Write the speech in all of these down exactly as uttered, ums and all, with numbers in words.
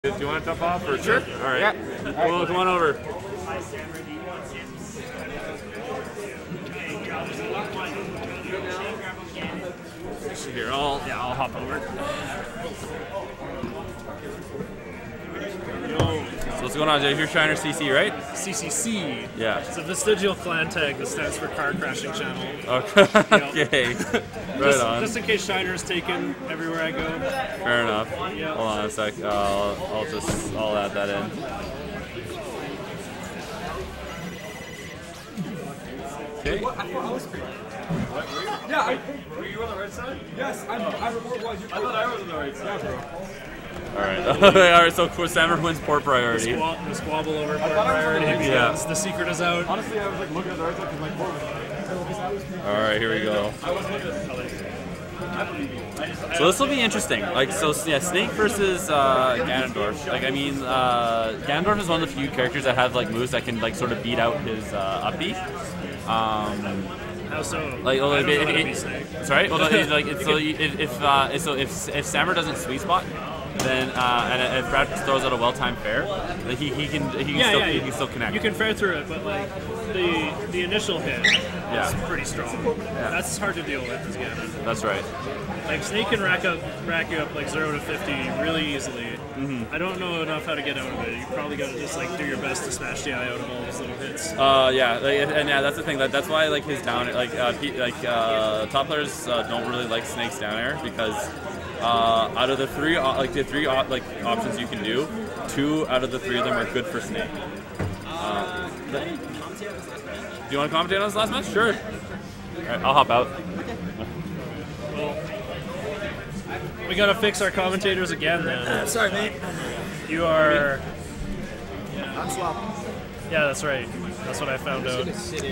Do you want to jump off or sure? All right. Yeah. Well, right. Come on over. Here, I'll yeah, I'll hop over. So what's going on, Jay? You're Shiner C C, right? C C C. Yeah. It's a vestigial clan tag that stands for Car Crashing Channel. Okay. okay. Right just, on. Just in case Shiner is taken everywhere I go. Fair enough. Yep. Hold on a sec. Uh, I'll, I'll just I'll add that in. Okay. Yeah, I, Were you on the right side? yes, I'm, I report while you. I thought I was on the right side, bro. All right. All right. So Sammer wins port priority. The, squab the squabble over port priority begins. Yeah. The secret is out. Honestly, I was like looking at the right side because my port was. All right. Here we go. I was looking at the other side. I believe you. I just, So this will be interesting. Like, so yeah, Snake versus uh, Ganondorf. Like, I mean, uh, Ganondorf is one of the few characters that have like moves that can like sort of beat out his uh, up B. Um, How so? like, well, I like, don't know it, how to it, be Snake. sorry. Well, like, like it's, so you- if if, uh, so if if Sammer doesn't sweet spot, then uh, and if Brad throws out a well-timed fair, like he, he can he can Yeah, still yeah, he you- can still connect. You can fare through it, but like the the initial hit Yeah. is pretty strong. That's hard to deal with as Ganon. That's right. Like Snake can rack up rack you up like zero to fifty really easily. Mm-hmm. I don't know enough how to get out of it. You probably got to just like do your best to smash the eye out of all those little hits. Uh, yeah, like, and, and yeah, that's the thing. That that's why like his down like uh, pe- like uh, top players uh, don't really like Snake's down air because uh, out of the three uh, like the three uh, like options you can do, two out of the three of them are good for Snake. Uh, do you want to commentate on this last match? Sure. All right, I'll hop out. Well, we gotta fix our commentators again then. Sorry, mate. You are. I'm slop. Yeah, that's right. That's what I found out.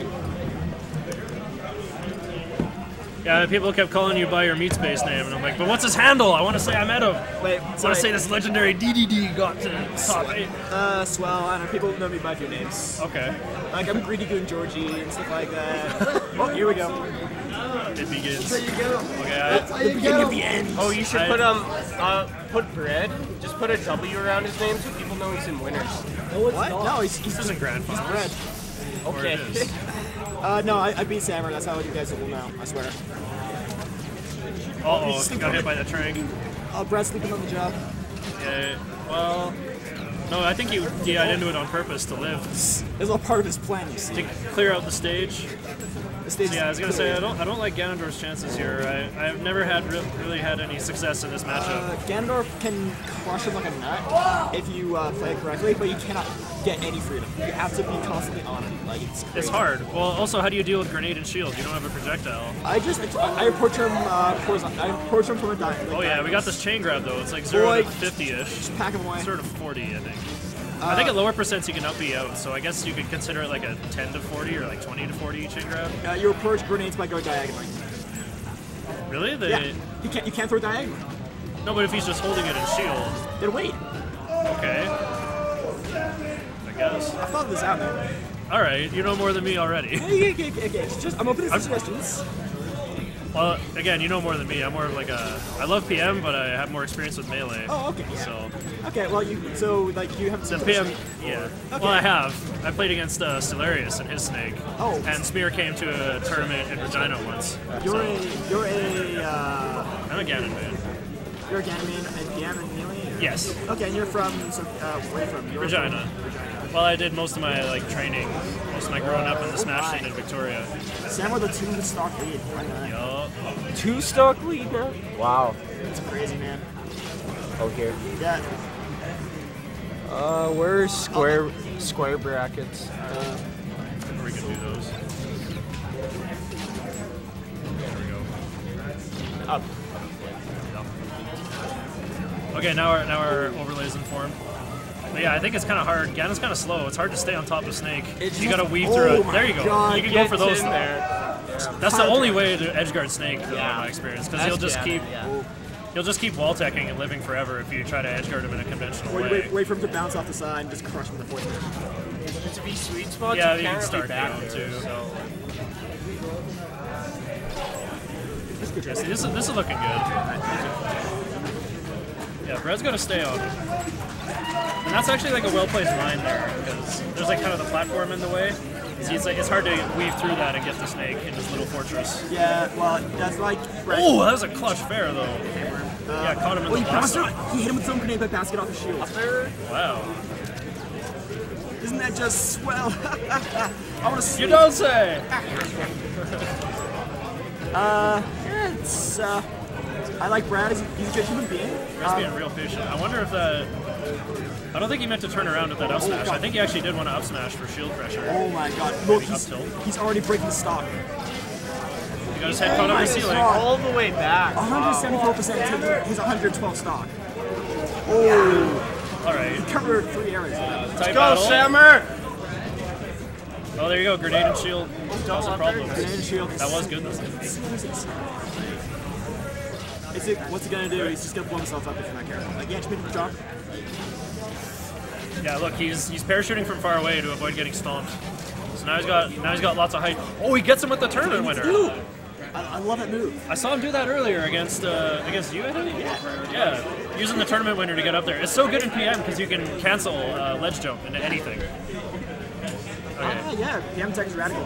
Yeah, people kept calling you by your meat space name, and I'm like, but what's his handle? I want to say I met him. Wait, I want sorry. to say this legendary D D D got to top eight. Uh, swell. I don't know. People know me by a few names. Okay, Like I'm Greedy Goon Georgie and stuff like that. Oh, here we go. it begins. There you go. Okay, I, The beginning of the end. Oh, you should I- put um uh put bread. Just put a W around his name so people know he's in winners. What? No, he's he's this isn't grand he's finals. bread. Or it Okay. is. Uh, no, I, I beat Sammer. That's how you guys will know. I swear. Uh He's oh, got hit by the train. Uh, Brad's sleeping on the job. Yeah, well, no, I think he he got into it on purpose to live, It's all part of his plan, you see. to clear out the stage. The stage Yeah, I was gonna is say I clear. don't I don't like Ganondorf's chances here. I I've never had re really had any success in this matchup. Uh, Ganondorf can crush him like a nut if you uh, play it correctly, but you cannot get any freedom. You have to be constantly on it. Like it's crazy. It's hard. Well, also, how do you deal with grenade and shield? You don't have a projectile. I just I, I approach him uh, horizontal. I approach him from a dive. Like Oh yeah, we got this chain grab though. It's like zero Boy, to fifty-ish. Just pack him away. Sort of forty, I think. I think at lower percents you can up B out, so I guess you could consider it like a ten to forty or like twenty to forty chain grab. Uh, you approach grenades by going diagonally. Really? They, Yeah, you can't you can't throw diagonally. No, but if he's just holding it in shield, Then wait. okay. I guess. I thought of this out, man. All right, you know more than me already. Okay, okay, okay, okay. It's just I'm open to suggestions. Well, again, you know more than me. I'm more of like a. I love P M, but I have more experience with melee. Oh, okay. Yeah. So Okay, well you so like you have the P M, yeah. Okay. Well, I have. I played against uh, Stellarius and his snake. Oh. And Spear came to a tournament in Regina once. You're so, a you're a uh, I'm a Ganon man. you're a Ganymede and P M and melee. or- Yes, Okay, and you're from so uh, where are you from? You're Regina. From Regina. Well, I did most of my like training, most of my growing up in the Smash scene in Victoria. Sam with a two stock lead. Why not? Yup. Two stock lead now. Wow. It's crazy, man. Oh here. Yeah. Uh, where's square square brackets? Uh, We can do those. There we go. Up. Okay, now our now our overlays in form. But yeah, I think it's kind of hard. Ganon's kind of slow. It's hard to stay on top of Snake. It's you just- gotta weave oh through it. my There you go. God, you can go for Gets those. in there. That's the only way to edgeguard Snake, though, Yeah. in my experience, because That's he'll just Ganon, keep yeah. he'll just keep wall teching and living forever if you try to edgeguard him in a conventional wait, way. wait, wait for him to bounce off the side and just crush him with the force. Just to be sweet spots, Yeah, you you can't can really start back down, there, too. So. That's good. Yeah, see, this is this is looking good. Yeah, Brett's gonna stay on him. And that's actually like a well-placed line there, because there's like kind of the platform in the way. So it's, like, it's hard to weave through that and get the snake in his little fortress. Yeah, well, that's like. Brett. Oh, that was a clutch fair though. Uh, Yeah, caught him in oh, the he blast. bounced out. He hit him with some grenade by basket off his shield. Wow. Isn't that just swell? I want to see. You don't say! Uh, yeah, it's, uh, I like Brad. He's, he's a good human being. Brett's Um, being real patient. I wonder if that... I don't think he meant to turn around with that up smash. God. I think he actually did want to up smash for shield pressure. Oh my god. Look, Maybe he's, up tilt. he's already breaking the stock. He got his head caught on the ceiling. All the way back. one hundred seventy-four percent to his one hundred twelve stock. Oh, Alright. covered three areas. Tight Go, battle. Sammer! Oh, there you go. Grenade and shield. That was a problem. Grenade and shield. That was good. This Is it, what's he gonna do? He's just gonna blow himself up if he's not careful. Like, yeah, just make him jump. Yeah, look, he's he's parachuting from far away to avoid getting stomped. So now he's got now he's got lots of height. Oh, he gets him with the tournament winner. Dude, I, I love that move. I saw him do that earlier against uh, against you, I think. Yeah. Yeah, using the tournament winner to get up there. It's so good in P M because you can cancel uh, ledge jump into anything. Ah, yeah, P M tech is radical.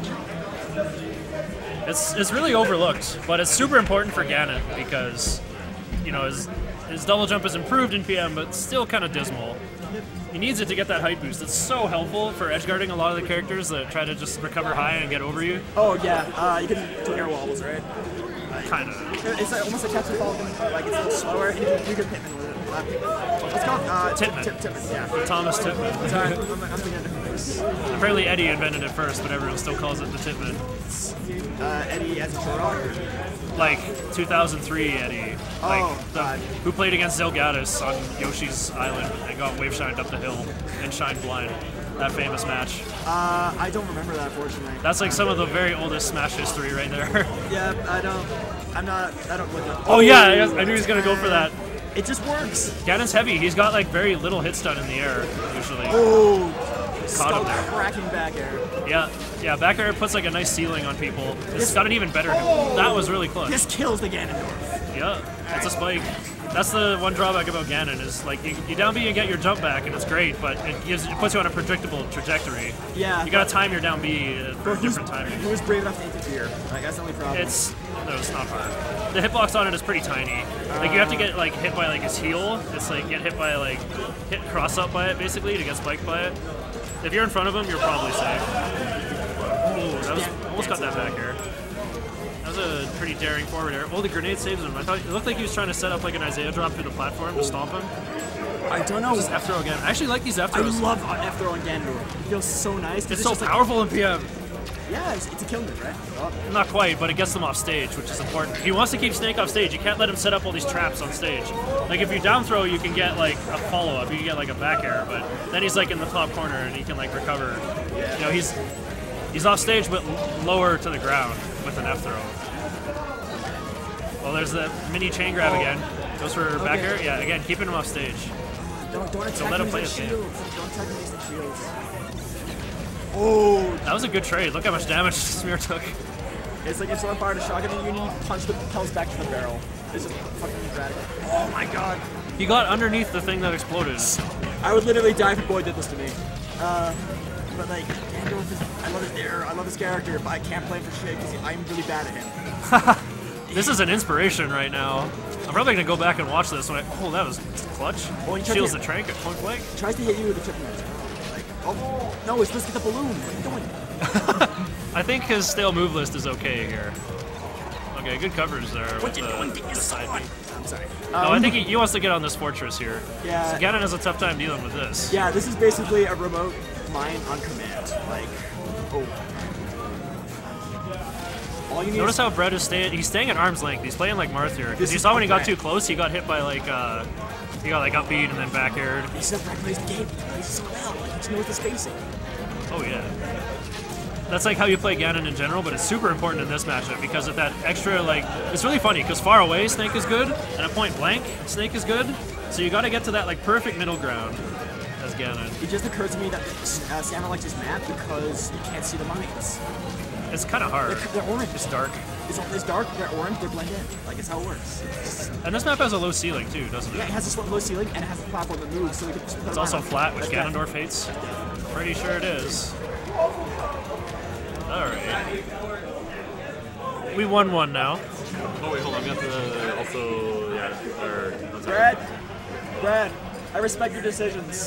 It's it's really overlooked, but it's super important for Ganon because you know his his double jump is improved in P M, but still kind of dismal. He needs it to get that height boost. It's so helpful for edge guarding a lot of the characters that try to just recover high and get over you. Oh yeah, uh, you can do air wobbles, right? Kind of. It's like, almost like capture fall, like it's a little slower, and you can, you can Pitman with it. Uh, what's it called? Uh, Titman. Tip, Tip, Titman, yeah. Thomas Titman. Sorry, I'm, I'm, I'm thinking of different things. Apparently Eddie invented it first, but everyone still calls it the Titman. Uh, Eddie as a Turok. Like two thousand three Eddie, like Oh, the, God. who played against Zelgadis on Yoshi's Island and got wave shined up the hill and shined blind. That famous match. Uh, I don't remember that, unfortunately. That's like some of the very oldest Smash history right there. Yeah, I don't. I'm not. I don't look at. Oh yeah, I, guess- I knew he was gonna go for that. It just works. Ganon's heavy. He's got like very little hit stun in the air usually. Oh, Caught skull him there. cracking back air. Yeah, yeah. Back air puts like a nice ceiling on people. It's got an even better. That was really clutch. This kills the Ganondorf. Yeah, it's a spike. That's the one drawback about Ganon is like you, you down B and get your jump back and it's great, but it gives it puts you on a predictable trajectory. Yeah. You gotta time your down B uh, for But who's, different timing. who's brave enough to interfere? Like, that's the only problem. It's no, it's not hard. The hitbox on it is pretty tiny. Like you have to get like hit by like his heel. It's like get hit by like hit cross up by it basically to get spiked by it. If you're in front of him, you're probably safe. Oh, that was almost got that back here. That was a pretty daring forward air. Oh, the grenade saves him. I thought it looked like he was trying to set up like an Isaiah drop through the platform to stomp him. I don't know. Just F throw again. I actually like these F I throws. love F throw on Ganondorf. It feels so nice. 'cause It's so just like- powerful in P M. yeah, it's, it's a kill move, right? Oh. Not quite, but it gets them off stage, which is important. He wants to keep Snake off stage. You can't let him set up all these traps on stage. Like if you down throw, you can get like a follow up. You can get like a back air, but then he's like in the top corner and he can like recover. You know, he's he's off stage but lower to the ground with an F throw. Well, there's the mini chain grab again. Goes for back Okay. air. Yeah, again, keeping him off stage. Don't, don't attack let him him play with his game. shields. Don't attack him with shields. Oh, That was a good trade. Look how much damage Smear took. it's like if someone fired a shotgun at you and you punch the pelts back to the barrel. It's just fucking radical. Oh my god. He got underneath the thing that exploded. I would literally die if a boy did this to me. Uh, but like, Ganondorf is, I love his air, I love his character, but I can't play him for shit because I'm really bad at him. This is an inspiration right now. I'm probably gonna go back and watch this when I. Oh, that was clutch. Oh, you tried Shields to- the trank at point blank. Tries to hit you with a triple match. Like, oh, no, it's supposed to get the balloon. What are you doing? I think his stale move list is okay here. Okay, good coverage there What with you the, doing? the Get your side sword. B. I'm sorry. No, I Um, think he, he wants to get on this fortress here. Yeah. So Ganon has a tough time dealing with this. Yeah, this is basically a remote mine on command. Like, oh. All you need Notice is how Brett is staying. He's staying at arm's length. He's playing like Marth here. This Because you is saw when he got Brett. too close, he got hit by like. Uh, he got like up beat and then back aired. This is Brad plays the game. He plays so well. Like, he just knows the spacing. Oh yeah. That's like how you play Ganon in general, but it's super important in this matchup because of that extra, like, it's really funny because far away Snake is good, and at point blank Snake is good, so you gotta get to that, like, perfect middle ground as Ganon. It just occurred to me that uh, Samurai likes his map because you can't see the mines. It's kind of hard. They're, they're orange. It's dark. it's, it's dark, they're orange, they blend in. Like, it's how it works. And this map has a low ceiling too, doesn't Yeah, it? it has a low ceiling and it has a platform that moves, so we can just put It's it also on. flat, which That's Ganondorf hates. Pretty sure it is. Alright. We won one now. Oh wait, hold on. We have to also yeah. Or, that's Brad, Brad, I respect your decisions.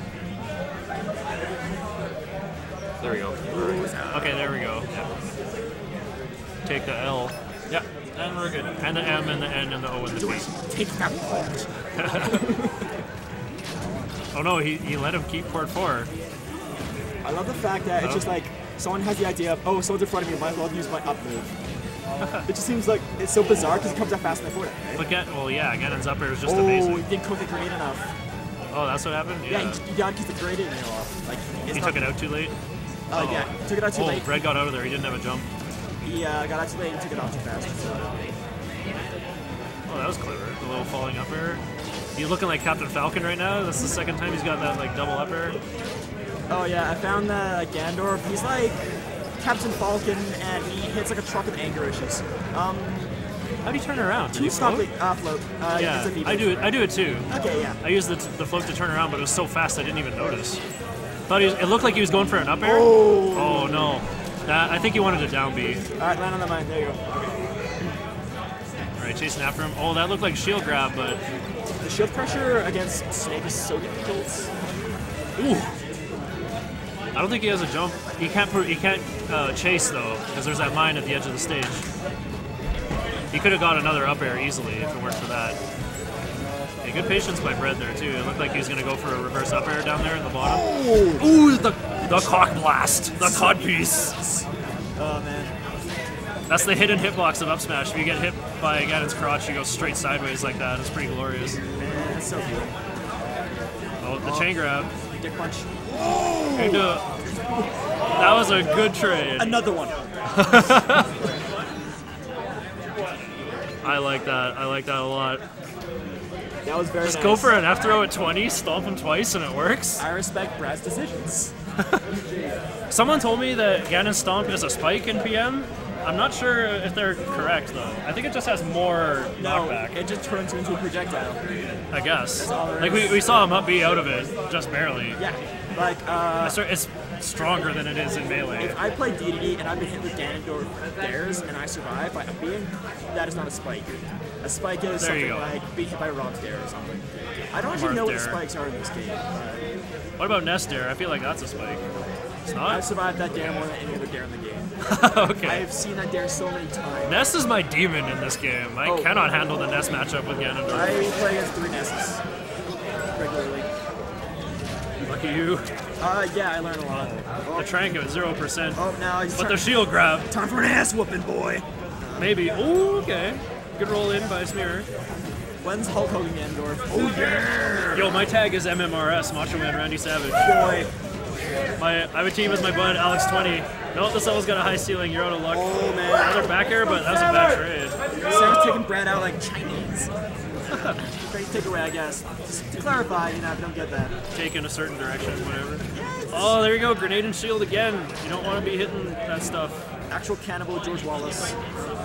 There we go. Okay, there we go. Take the L. Yeah, and we're good. And the M and the N and the O and the P. Take that part. Oh no, he, he let him keep port four. I love the fact that it's Oh. just like, someone has the idea of, oh, someone's in front of me, might as well use my up move. It just seems like it's so bizarre because it comes out faster than forward. Right? But get, well, yeah, Ganon's up air is just Oh, amazing. he didn't cook the grenade enough. Oh, that's what happened? Yeah, Yeah. you, you gotta keep the grenade in off. Like, it's He not, took it out too late? Oh, yeah, he took it out too Oh, late. Red got out of there. He didn't have a jump. He uh, got out too late and took it off too fast. Oh, that was clever. The little falling up air. He's looking like Captain Falcon right now. That's the second time he's got that like double up air. Oh yeah, I found that uh, Ganondorf, he's like Captain Falcon and he hits like a truck with anger issues. Um, How do you turn around? Did two you stop float? it, uh, float. Uh, Yeah, it's a V I do it. I do it too. Okay, yeah. I used the, the float to turn around, but it was so fast I didn't even notice. Thought he was, it looked like he was going for an up air. Oh, Oh no, that, I think he wanted a down B. Alright, land on the mine, there you go. All right, chasing after him. Oh, that looked like shield grab, but The shield pressure against Snake is so difficult. ooh. I don't think he has a jump. He can't. pro- He can't uh, chase though, because there's that mine at the edge of the stage. He could have got another up air easily if it weren't for that. Hey, good patience by Bread there too. It looked like he was gonna go for a reverse up air down there in the bottom. Oh, Ooh, the the cock blast, the cod piece. oh man. That's the hidden hitbox of up smash. If you get hit by Ganon's crotch, you go straight sideways like that. It's pretty glorious. Man, that's so cool. Oh, the chain grab. Dick punch. Good to- That was a good trade. Another one. I like that. I like that a lot. That was very Just nice. go for an F throw at twenty, stomp him twice, and it works. I respect Brad's decisions. Someone told me that Ganon Stomp is a spike in P M. I'm not sure if they're correct though. I think it just has more No, knockback. it just turns you into a projectile. I guess. all there Like is. we, we saw him up B out of it, just barely. Yeah, like, uh, It's- It's stronger than it is in melee. if I play D D D and I've been hit with Ganondorf dares and I survive by being, that is not a spike. A spike is There you something go. like being hit by Rob's dare or something. I don't actually Marth know what the dare. spikes are in this game. Uh, What about Nest Dare? I feel like that's a spike. It's I've not? survived that dare more than any other dare in the game. Okay. I've seen that dare so many times. Nest is my demon in this game. I Oh. cannot handle the Nest matchup with Ganondorf. I play against three Nesses regularly. Lucky you. Uh, yeah, I learn a lot. The Oh, Trank at zero percent. oh now he's But turn- the shield grab, time for an ass whooping, boy. maybe. Oh, okay. Good roll in by Smear. When's Hulk Hogan Ganondorf? Oh yeah, Yo, my tag is M M R S, Macho Man Randy Savage. boy. My, I have a team as my bud, Alex twenty. No, this level's got a high ceiling. You're out of luck. Oh man. Another back air, but that was a bad trade. Sam's taking Brad out like Chinese. Great takeaway, I guess. Just to clarify, you know, if you don't get that. Take in a certain direction, whatever. Oh, there you go. Grenade and shield again. You don't want to be hitting that stuff. Actual cannibal George Wallace.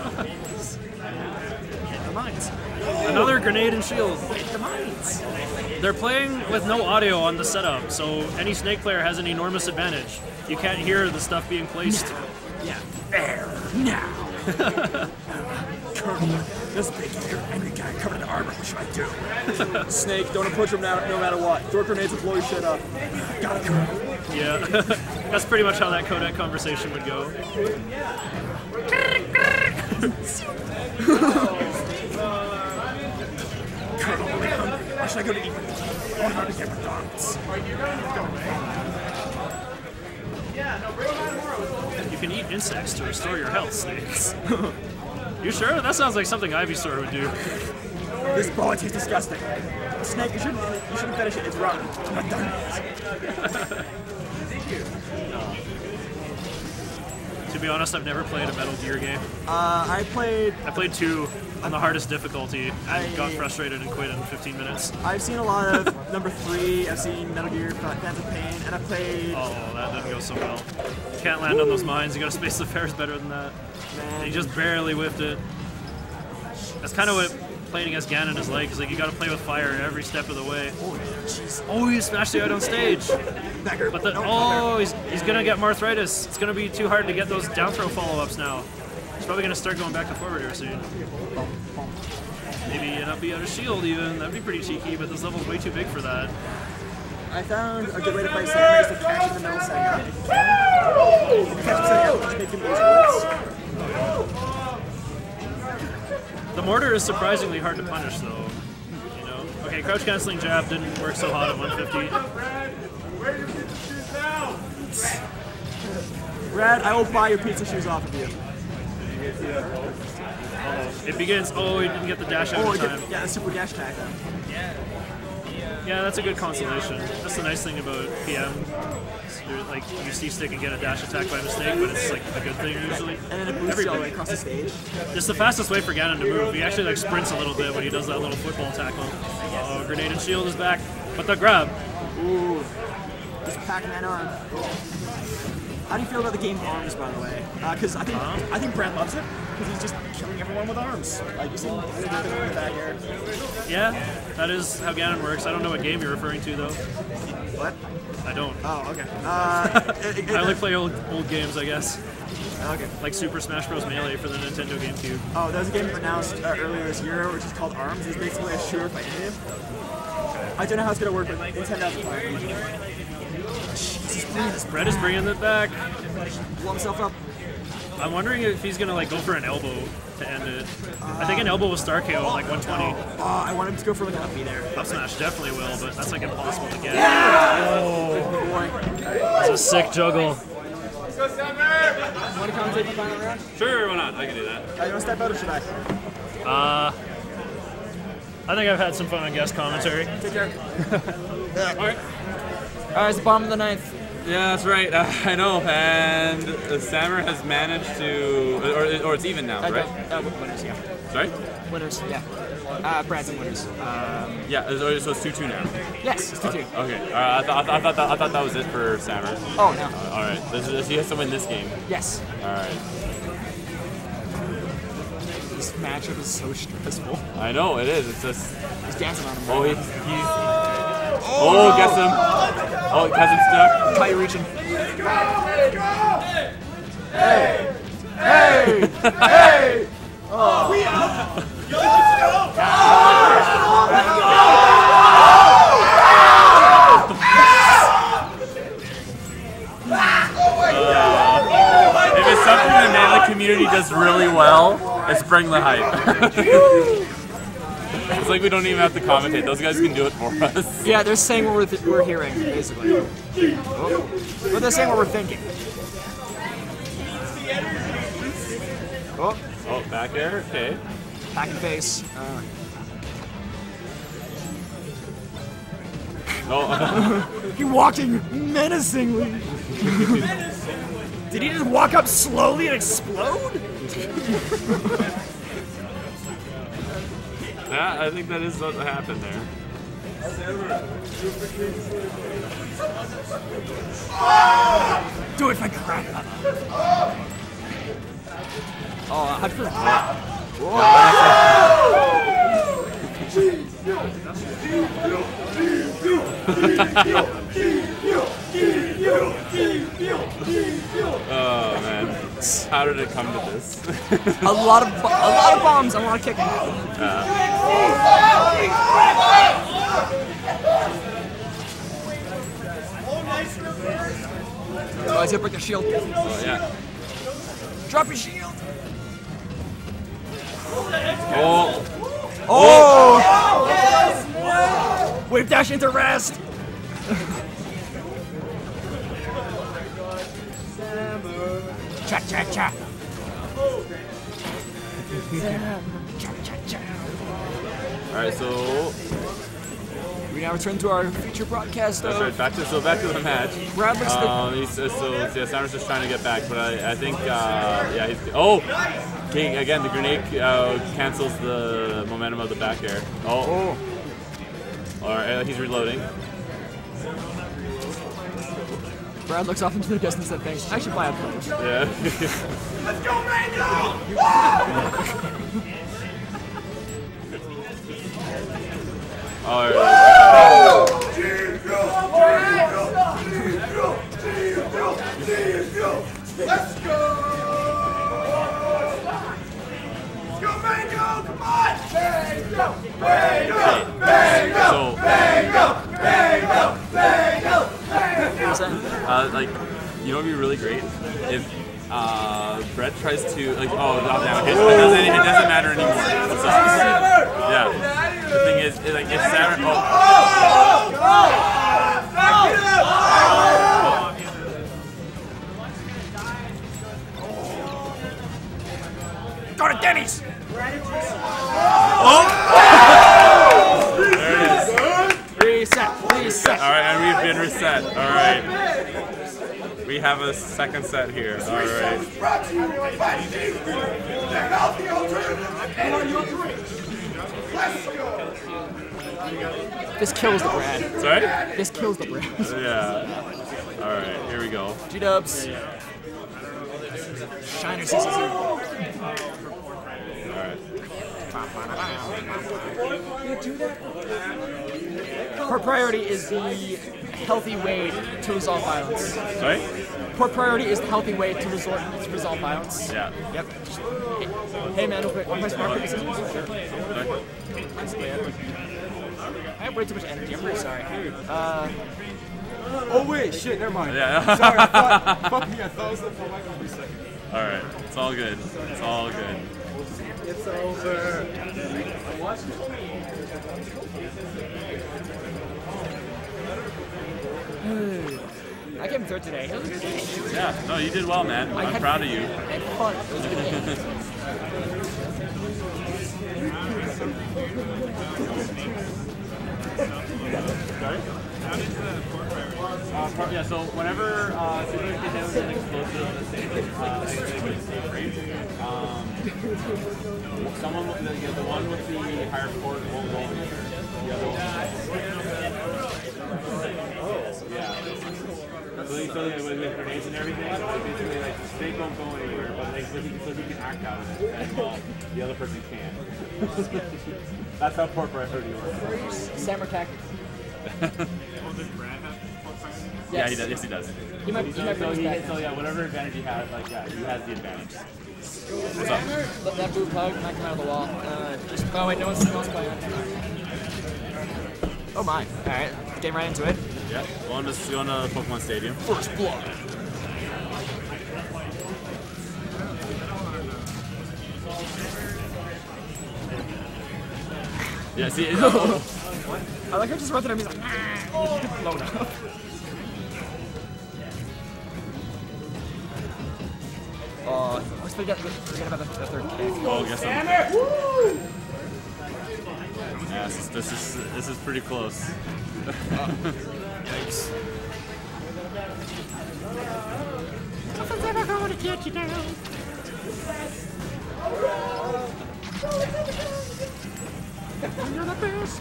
The mines. Another grenade and shield. The mines. They're playing with no audio on the setup, so any Snake player has an enormous advantage. You can't hear the stuff being placed. Yeah. Air now. Colonel, this big here, angry guy covered in armor. What should I do? Snake, don't approach him now, no matter what. Throw grenades and blow your shit up. Got it, Colonel. Yeah, that's pretty much how that Kodak conversation would go. Colonel, I'm really hungry. Where should I go to eat? I want to go to get McDonald's. You can eat insects to restore your health, Snakes. You sure? That sounds like something Ivysaur would do. This bullet tastes disgusting. Snake, you shouldn't, you shouldn't finish it. It's rotten. It's McDonald's. To be honest, I've never played a Metal Gear game. Uh, I played I played two. on the hardest difficulty and I- got frustrated and quit in fifteen minutes. I've seen a lot of number three. I've seen Metal Gear Phantom Pain, and I've played. Oh, that didn't go so well. You can't land on those mines. You gotta space the fares better than that. And Man, he just barely whiffed it. That's kind of what playing against Ganon is like. Is like you gotta play with fire every step of the way. oh jeez, Oh, he smashed it out on stage. Becker. But the, No, oh, he's, he's gonna get arthritis. It's gonna be too hard to get those down throw follow-ups now. He's probably gonna start going back to forward here soon. Maybe not be out of shield even. That'd be pretty cheeky, but this level's way too big for that. I found a good way to play Samurai is to catch in the middle setting up. If you can. If you catch him setting up, just make him lose words. The mortar is surprisingly hard to punish, though. You know. Okay, crouch canceling jab didn't work so hot at one fifty. Brad, I will buy your pizza shoes off of you. It begins. Oh, he didn't get the dash out Oh, in yeah, time. yeah, the super dash attack. Yeah, that's a good consolation. That's the nice thing about P M. You're, like, you see stick and get a dash attack by mistake, but it's like a good thing usually. And then it boosts you all the way across the stage. It's the fastest way for Ganon to move. He actually like sprints a little bit when he does that little football tackle. Oh, grenade and shield is back, but the grab. Ooh. This Pac-Man arm. How do you feel about the game arms, by the way? Because I think Huh? I think Brad loves it because he's just killing everyone with arms. Like you see him with that here. Yeah, that is how Ganon works. I don't know what game you're referring to though. What? I don't. Oh, okay. Uh, it, it, I only play old old games, I guess, okay. like Super Smash Bros. Melee for the Nintendo GameCube. Oh, there was a game announced uh, earlier this year which is called Arms. It's basically a shooter fighting game. I don't know how it's gonna work, but Nintendo has a plan. Jesus, please, Brett is bringing it back. blow himself up. I'm wondering if he's gonna like go for an elbow to end it. I think an elbow with Star K O at like one twenty. Oh, I want him to go for like an uppy there. Up smash definitely will, but that's like impossible to get. Oh boy. It's a sick juggle. Want to commentate the final round? Sure, why not? I can do that. Uh, you want to step out or should I? Uh, I think I've had some fun on guest commentary. Take care. Alright. Alright, it's the bottom of the ninth. Yeah, that's right. Uh, I know. And uh, Sammer has managed to, or, or it's even now, Uh, right? uh, winners, yeah. Sorry? Winners, yeah. Uh, Brad's and winners. Um, Yeah, so so it's two two now. yes, it's two two. Okay. All right. I, th- I, th- I thought that, I thought that was it for Sammer. Oh, no. All right. This is, he has to win this game. Yes. All right. This matchup is so stressful. I know it is. It's just. He's dancing on him. Oh, he's. he's oh, gets him. Oh, has him stuck. How you reaching? Hey! Hey! Hey! Oh. We up! If it's something the Melee community does really well, it's bring the hype. It's like we don't even have to commentate. Those guys can do it for us. Yeah, they're saying what we're, th- we're hearing, basically. Oh. But they're saying what we're thinking. Oh, Oh, back air? Okay. back in face. Uh, Oh. He walking menacingly. Did he just walk up slowly and explode? Yeah, I think that is what happened there. Do it, my crap. Oh, how do you Oh man, how did it come to this? A lot of bo- a lot of bombs, a lot of kicking. Oh, he's gonna break the shield. Oh, yeah. Drop your shield. Oh, Oh! Wave dash into rest. Cha cha cha. Cha cha cha. all right. So We now return to our feature broadcast. That's of right. Back to so back to the match. Brad looks the- Um, he's, so so, yeah, Samus just trying to get back, but I, I think uh, yeah he's oh King again the grenade uh, cancels the momentum of the back air. Oh, all right, uh, he's reloading. Brad looks off into the distance and thinks, I should buy a boat. Yeah. Let's go, Mango! All right. Let's go! Let's go, Mango! Come on! Mango! Mango! Mango! So, Mango! Mango! Mango! uh, like, you know, what would be really great if uh, Brett tries to like, oh, not down. It doesn't, it doesn't matter anymore. So, yeah. The thing is, is like, if Saturn, oh. Go to Denny's! Oh! There it is. Reset, reset. All right, and we've been reset. All right. We have a second set here. All right. Brought to you by Check out the alternative energy. Let's go! This kills the Brad. Sorry? This kills the Brad. Yeah. All right, here we go. G-dubs. Shiner C C C. All right. Her priority is the healthy way to resolve violence. Sorry? Her priority is the healthy way to resolve to resolve violence. Yeah. Yep. Hey, hey man, real quick. One question. Rock, paper, scissors? Sure. Sorry? I have way too much energy. I'm very sorry. Uh, Oh wait, shit, never mind. Yeah. Sorry, I thought, fuck me, I thought it was for like every second. All right. It's all good. It's all good. It's over. I came third today. It was a good day. Yeah. No, you did well, man. I I'm had- proud of you. I had fun. It was a good game. Sorry? Uh, pro- yeah, so whenever uh, so if you get hit with an explosive in the stage, uh, it's great. Um, someone, with the, the one with the higher port won't go anywhere. The other one. Yeah. So, he- so with, with grenades and everything, so basically like they don't go anywhere, but like, so, he, so he can act out of it, and well, the other person can't. That's how port priority works. Samurai tactics. Yeah, he does. Yes, he does. He might, he So, might so, bring he, us back. so yeah, whatever advantage he has, like yeah, he has the advantage. What's up? Let that boot hug might come out of the wall. Uh, just, oh wait, no one's, no one's playing. Oh my. Alright, getting right into it. Yeah, going to going to Pokemon Stadium. First blood. Yeah, see, it, oh, I like her just run through him, he's like, ah, blown up. Oh, let's forget, forget about the, the third kick. oh, guess I'm. Yeah, this is, this is this is pretty close. Yikes. Nothing's ever going to get you down. You're the best.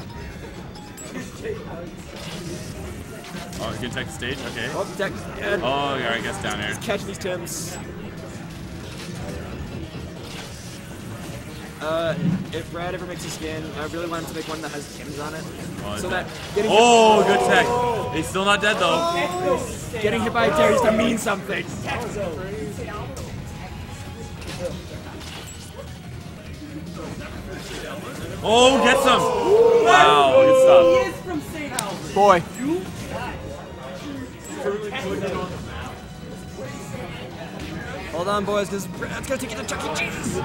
Oh, you can check the stage. Okay. Oh, deck. Yeah. Oh, alright, guess down here. Catch these Tims. Uh, if Brad ever makes a skin, I really want him to make one that has Tims on it. Oh, So that- that getting, Oh, good tech. He's still not dead though. hit, getting hit by a dare used to mean something. Oh, gets him. Wow, good stuff. Boy. Hold on, boys, because Brad's gonna take you to Chuck E. Cheese.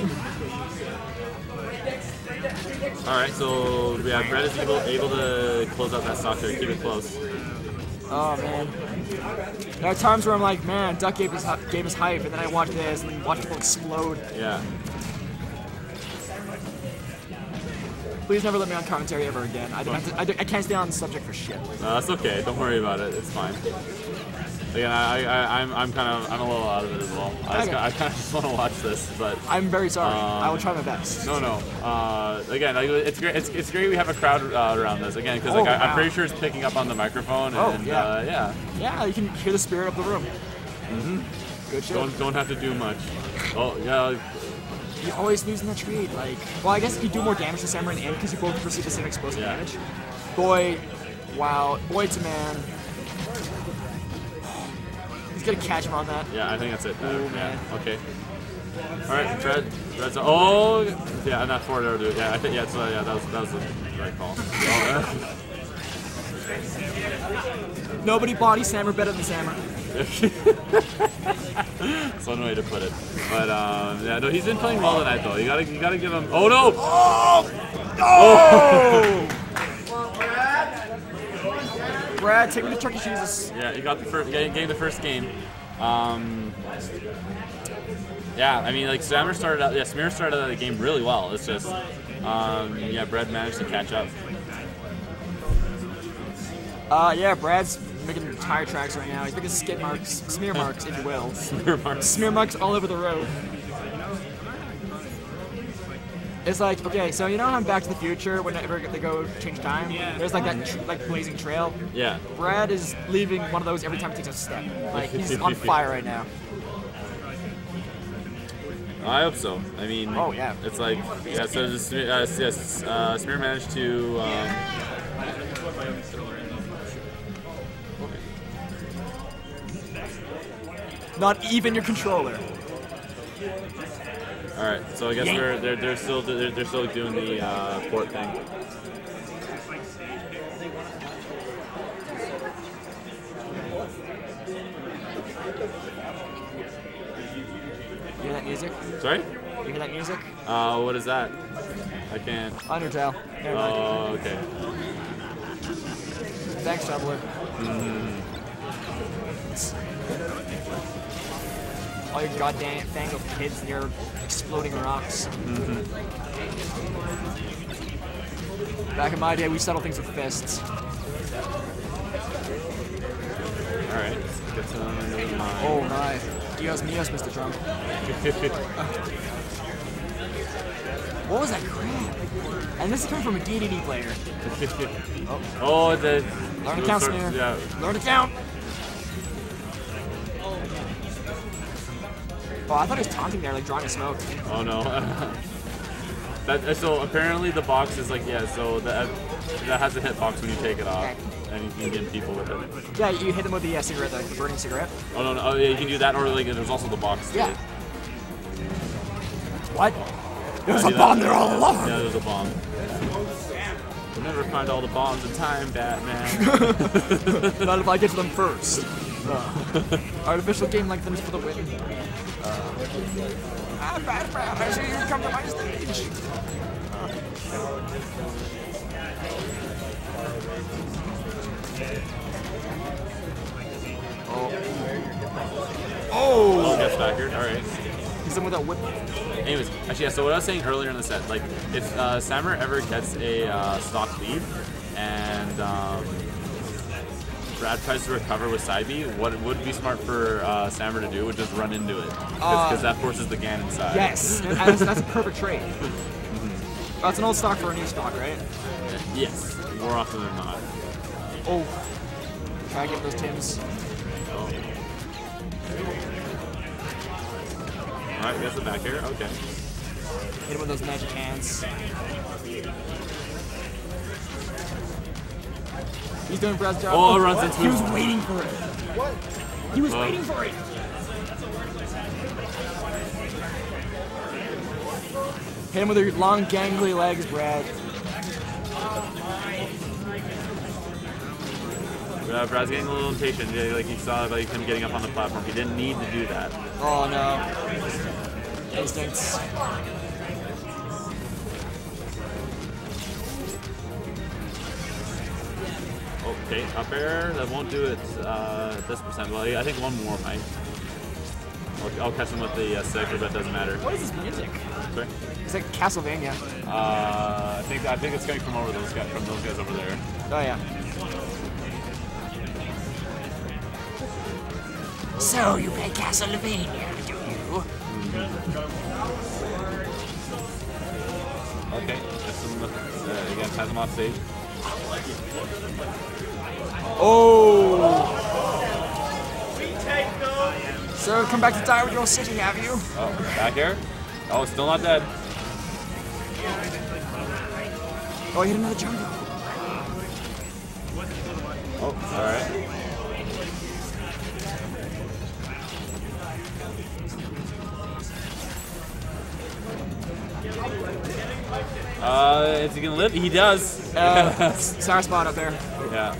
Alright, so yeah, Brett is able, able to close out that stock there, keep it close. Oh man. There are times where I'm like, man, Duck gave us gave us hype, and then I watch this and then watch people explode. Yeah. Please never let me on commentary ever again. I, don't have to, I, don't- I can't stay on the subject for shit. No, that's okay. Don't worry about it. It's fine. Again, I, I, I'm, I'm kind of, I'm a little out of it as well. I, just, Okay. I kind of just want to watch this, but I'm very sorry. Um, I will try my best. no, no. Uh, again, like, it's great. It's, it's great we have a crowd uh, around this again because Oh, like, I, I'm wow. pretty sure it's picking up on the microphone. Oh, and yeah. Uh, yeah. Yeah, you can hear the spirit of the room. Mm-hmm. Good shit. Don't, don't have to do much. Oh, yeah. You always lose in that trade. Like, well, I guess if you do more damage to Samurai in the end because you both receive the same explosive Yeah. damage. Boy, wow, boy to man. He's gonna catch him on that. Yeah, I think that's it. Uh, Oh, yeah. man. Okay. All right, Dread. Dread's. Oh, yeah, not forward air, dude. Yeah, I think yeah. So yeah, that was that was the right call. Oh, Nobody body Samurai better than Samurai. That's one way to put it. But um, yeah, no, he's been playing well tonight though. You gotta you gotta give him. Oh no! Oh! Brad, take me to Chuck E. Cheese's. Yeah, you got the first game, game the first game. Um, yeah, I mean like Stammer started out. Yeah, Smear started out the game really well. It's just um, yeah, Brad managed to catch up. Uh, yeah, Brad's making tire tracks right now. He's making skid marks, smear marks, if you will. Smear marks. Smear marks all over the road. It's like, okay, so you know how in Back to the Future, whenever they go change time, there's like that tr- like blazing trail. Yeah. Brad is leaving one of those every time he takes a step. Like he's on fire right now. I hope so. I mean, Oh, yeah. It's like yeah. So just, uh, yes, uh, Smear managed to. Um, Not even your controller. all right, so I guess we're they're, they're still they're, they're still doing the uh, port thing. You hear that music? Sorry? You hear that music? Uh, what is that? I can't. Undertale. Never mind. Oh, okay. Thanks, Shoveler. All your goddamn fangled kids and your exploding rocks. Back in my day, we settle things with fists. All right. Get some into mine. Oh my. Dios míos, Mister Trump. What was that crap? And this is coming from a D D D player. Oh, the. Learn to those count, sorts- Smear. Yeah. Learn to count. Oh, I thought he was taunting there, like drawing a smoke. Oh no. that so apparently the box is like yeah. So that that has a hitbox when you take it off, and you can get people with it. Yeah, you hit him with the uh, cigarette, the, the burning cigarette. Oh no, no. Oh yeah, you can do that, or like there's also the box. Yeah. What? There's I a do bomb that. there all along. Yeah, there's a bomb. You'll never find all the bombs in time, Batman. Not if I get to them first. Uh, artificial game lengthens for the win. Uh, ah, Batman, I see you come to my stage. Oh. Oh, gets back here. All right. He's in with that whip. Anyways, actually, yeah. So what I was saying earlier in the set, like if uh, Sammer ever gets a uh, stock lead and um, Brad tries to recover with side B, what would be smart for uh, Sammer to do would just run into it because Uh, that forces the Gan inside. Yes, and that's, that's a perfect trade. That's an old stock for a new stock, right? Yes. More often than not. Oh. Try to get those Tims. Oh. All right, that's the back here. Okay. Hit him with those magic hands. He's doing Brad's job. Oh, runs into He him. was waiting for it. What? He was Oh. waiting for it. Hit him with your long, gangly legs, Brad. Uh, Brad's getting a little impatient. Yeah, like he saw like him getting up on the platform. He didn't need to do that. Oh no. Instincts. Okay, up air. That won't do it uh, at this percent. Well, I think one more might. I'll, I'll catch him with the uh, cipher, but it doesn't matter. What is this music? Sorry? It's like Castlevania. Uh, I think I think it's coming from over those guys, from those guys over there. Oh yeah. So you play Castlevania, do you? Okay, just some, uh, again, has him off stage. Oh. So come back to die with your city, have you? Oh, back air? Oh, still not dead. Oh, he hit another jumbo. Oh, alright. Uh, is he gonna live? He does. Uh, Yes. Sour spot up there. Yeah.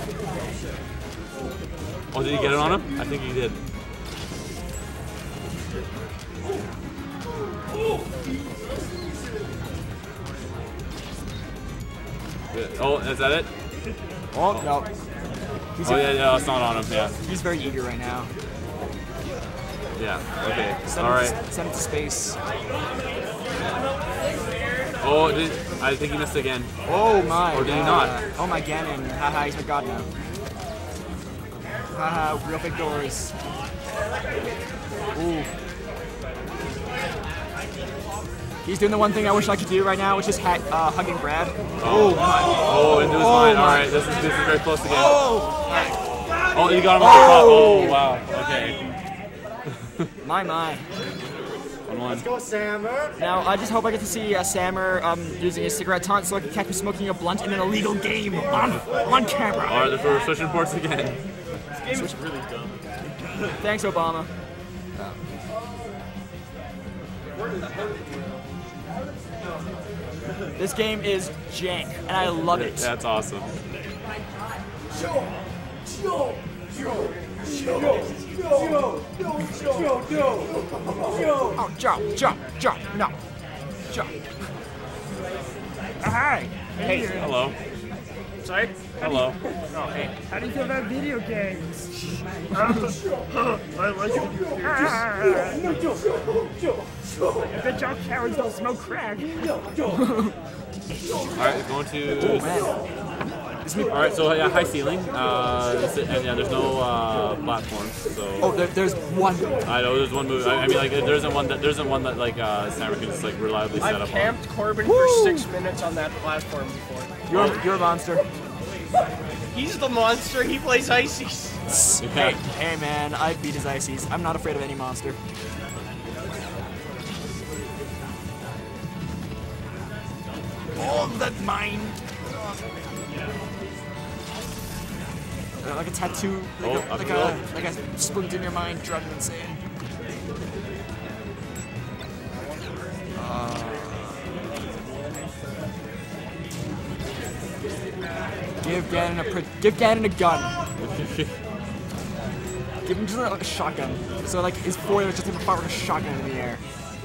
Oh, did he get it on him? I think he did. Oh, is that it? Oh, no. He's, Oh, yeah, yeah, it's not on him, yeah. he's very eager right now. Yeah, okay. Send, All him, right. to, send him to space. Oh, did, I think he missed again. Oh my. Or did he God. not? Oh my Ganon. Haha, he's my god now. Haha, real big doors. Ooh. He's doing the one thing I wish I could do right now, which is ha uh, hugging Brad. Oh my. Oh, into his Oh mind. my. All right, this is this is very close again. Oh! Oh, you got him off the top. Oh, wow. Okay. My, my. One one. Go, Sammer. Now, I just hope I get to see uh, Sammer um, using his cigarette taunt so I can catch him smoking a blunt in an illegal game on, on camera. All right, we're switching ports again. This game is really dumb. Thanks, Obama. This game is jank, and I love it. That's awesome. Oh, jump, jump, jump, no. Jump. Oh, hi. Hey, Hello. sorry? Hello. Oh, hey. How do you feel about video games? I like it. I bet y'all cowards don't smoke crack. All right, going to. Man. All right, so yeah, high ceiling, uh, this is- and yeah, there's no uh, platforms. So Oh, there, there's one. I know there's one move. I, I mean, like there isn't one that there isn't one that like uh, Sammer can just like reliably set I've up on. camped Corbin for six minutes on that platform before. You're, you're a monster. He's the monster. He plays ices. Hey, hey, man, I beat his ices. I'm not afraid of any monster. Oh, that mind. Uh, Like a tattoo, like, Oh, a, up like, you a, go. like a splint in your mind, driving insane. Uh, give Ganon a pri- give Ganon a gun. Give him just like a shotgun. So like his foil is just him firing a shotgun in the air.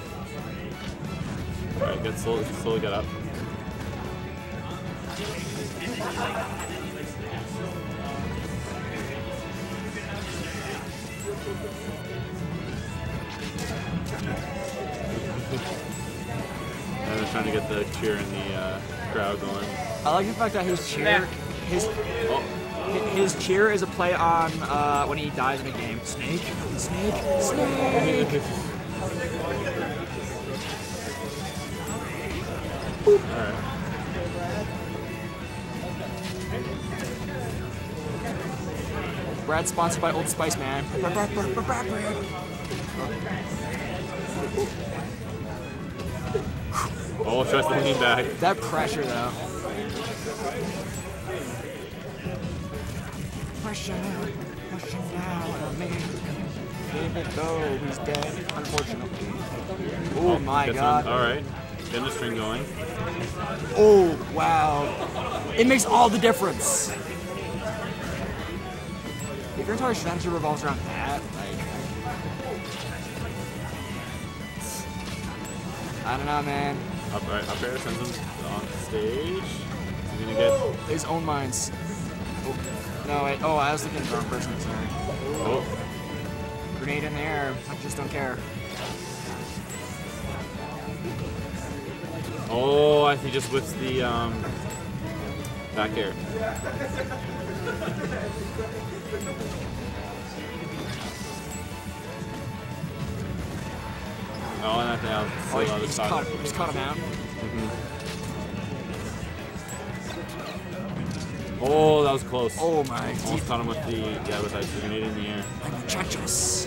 All right, get slowly, slowly get up. I'm trying to get the cheer in the uh, crowd going. I like the fact that his cheer, his Oh, his cheer is a play on uh, when he dies in a game. Snake, snake, snake. alright. Brad sponsored by Old Spice, man. Oh, tries to lean back. That pressure though. Pressure, pressure down on me. Even though he's dead, unfortunately. Oh my Gets god. All right, getting the string going. Oh wow. It makes all the difference. If your entire strategy revolves around that, like, I don't know, man. Up, right, up air sends him on stage. He's gonna get. His own minds. Oh, no, wait. Oh, I was looking at the wrong person. Sorry. Oh, Grenade in the air. I just don't care. Oh, I think he just whips the um, back air. Oh, and I think I'll Oh, still he other just side. caught, he just caught him out. Mm-hmm. Oh, that was close. Oh my. Almost caught him with the yeah with that grenade in the air. Muchachos.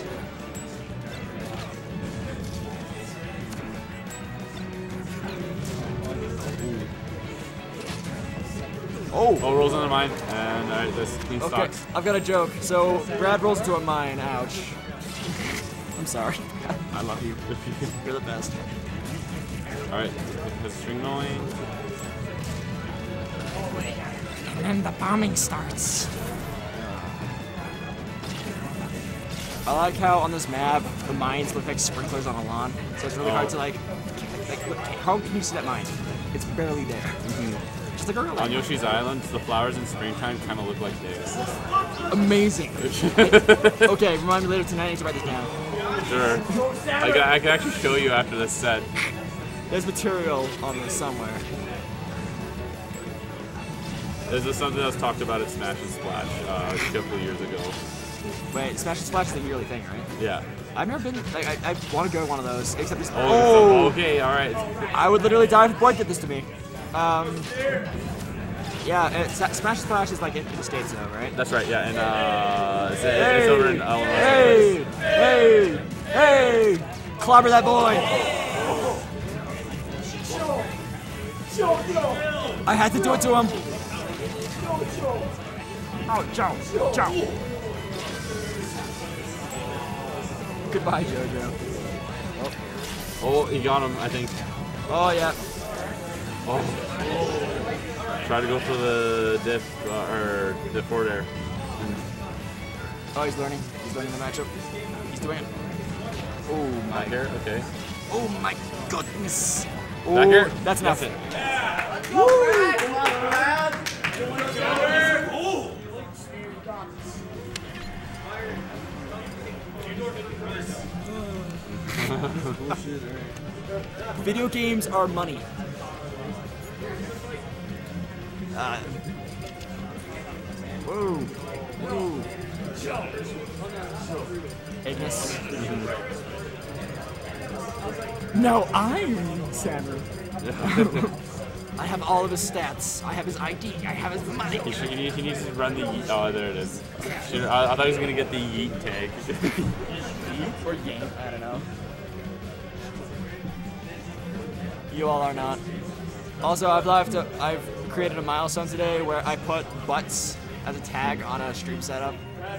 Oh. Oh, rolls into mine, and alright, this clean Okay, stocks. I've got a joke. So Brad rolls into a mine. Ouch. I'm sorry. I love you. You're the best. Alright, has string going. And then the bombing starts. I like how on this map the mines look like sprinklers on a lawn, so it's really Oh. hard to like, like. Look, how can you see that mine? It's barely there. Mm-hmm. Just like earlier. On Yoshi's Island, the flowers in springtime kind of look like dicks. Amazing. Okay, remind me later tonight. I need to write this down. Sure. Like, I, I can actually show you after this set. There's material on this somewhere. This is something that was talked about at Smash and Splash uh, a couple of years ago. Wait, Smash and Splash is a yearly thing, right? Yeah. I've never been. Like, I, I want to go to one of those, except this. Oh, okay, all right. I would literally die if Boyd did this to me. Um. Yeah, it, Smash and Splash is like in, in the States, though, right? That's right. Yeah, and uh, it's, Hey! it's over in Illinois. Hey! Hey! Hey! Clobber that boy! I had to do it to him. Oh, Joe, Joe. Goodbye, JoJo. Oh, he got him, I think. Oh yeah. Oh. Try to go for the diff uh, or the forward air. Oh, he's learning. He's learning the matchup. He's doing it. Oh my. Back air, okay. Oh my goodness. Back air. Oh, that's enough. That's it. Video games are money. Uh, whoa. Whoa. Ignis. No, I'm Samu. I have all of his stats. I have his I D. I have his money. He, should, he, needs, he needs to run the yeet. Oh, there it is. Should, I, I thought he was going to get the yeet tag. Or yank, I don't know. You all are not. Also, I've left a, I've created a milestone today where I put butts as a tag on a stream setup.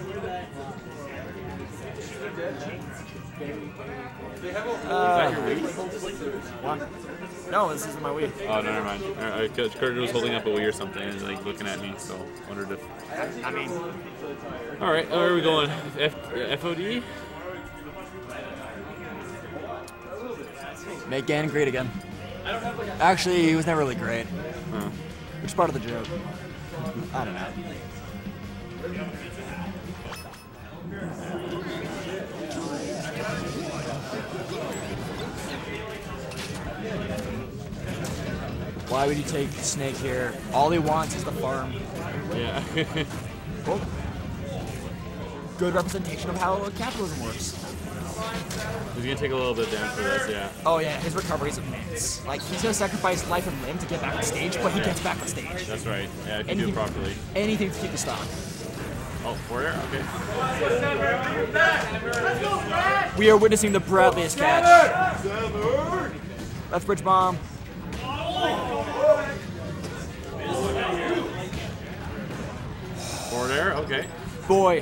Uh, what? No, this isn't my Wii. Oh, never mind. Uh, Kurt was holding up a Wii or something and like looking at me, so wondered if. I mean. All right, where are we going? F F O D. Make Ganon great again. Actually, he was never really great. Huh. Which is part of the joke. I don't know. Why would you take Snake here? All he wants is the farm. Yeah. Oh. Good representation of how capitalism works. He's gonna take a little bit down for this, yeah. Oh yeah, his recovery is immense. Like, he's gonna sacrifice life and limb to get back on stage, but he gets back on stage. That's right. Yeah, if you do Anything, it properly. anything to keep the stock. Oh, four air? Okay. We are witnessing the Bradley's catch. That's Bridge Bomb. Forward air? Okay. Boy.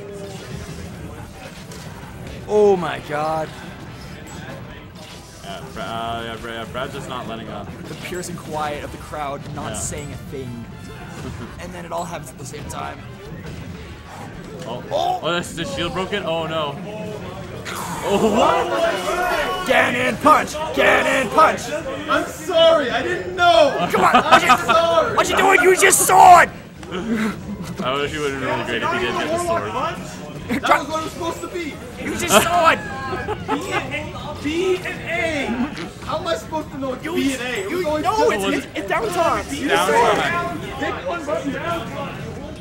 Oh my god. Yeah, Bra- uh, yeah, Bra- yeah, Brad's just not letting up. The piercing quiet of the crowd not Yeah. saying a thing. And then it all happens at the same time. Oh, oh, that's the shield broken? Oh no. Oh, what? Ganon punch! Ganon punch! I'm sorry, I didn't know. Come on! What you, Sorry. what you doing? You just saw it! I wish he would have been really great if he did get the sword. That was what it was supposed to be. Use his sword! B and A. B and A. How am I supposed to know it's B and A? It was You always know just- it's, it's, it's down time. Down time. Pick one button down.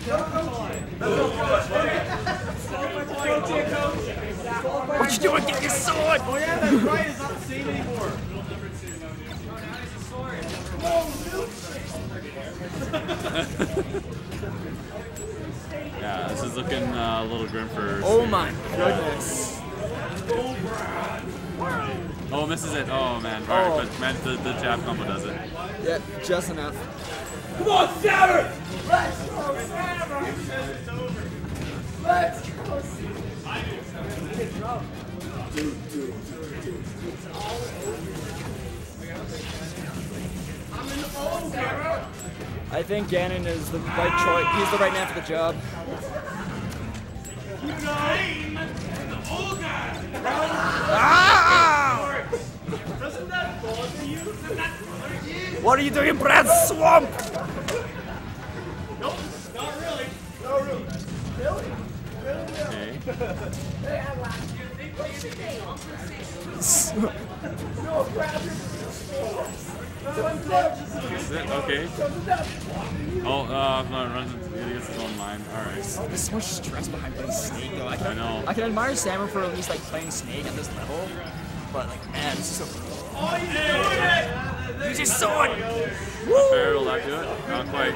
What you doing? Get your sword! Oh yeah, that's right. It's not the same anymore. Yeah, this is looking uh, a little grim for. Oh my goodness. Oh, misses it. Oh man, all Oh. right, but man, the, the jab combo does it. Yeah, just enough. Come on, Saturn! Let's go, Saturn! Let's go, I think Ganon is the right choice. He's the right man for the job. Ah! What are you doing, Brad Swamp? Okay. Is it? Okay. Oh, uh, no, runs into, he gets his own mind. All right. There's so much stress behind playing Snake, though. I can, I know. I can admire Samus for at least like playing Snake at this level, but like, man, this is so. Use his sword! Fair, will that do it? Not quite.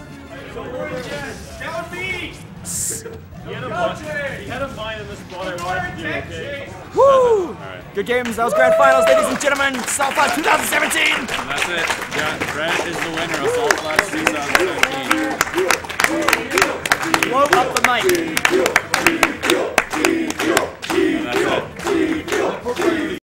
Down B. He had a mind, he had a mind in this spot I wanted to do, okay? Woo! All right. Good games. That was grand finals, ladies and gentlemen. Southfly twenty seventeen. And that's it. Yeah, Brett is the winner of Salt Flats twenty seventeen. Blow up the mic.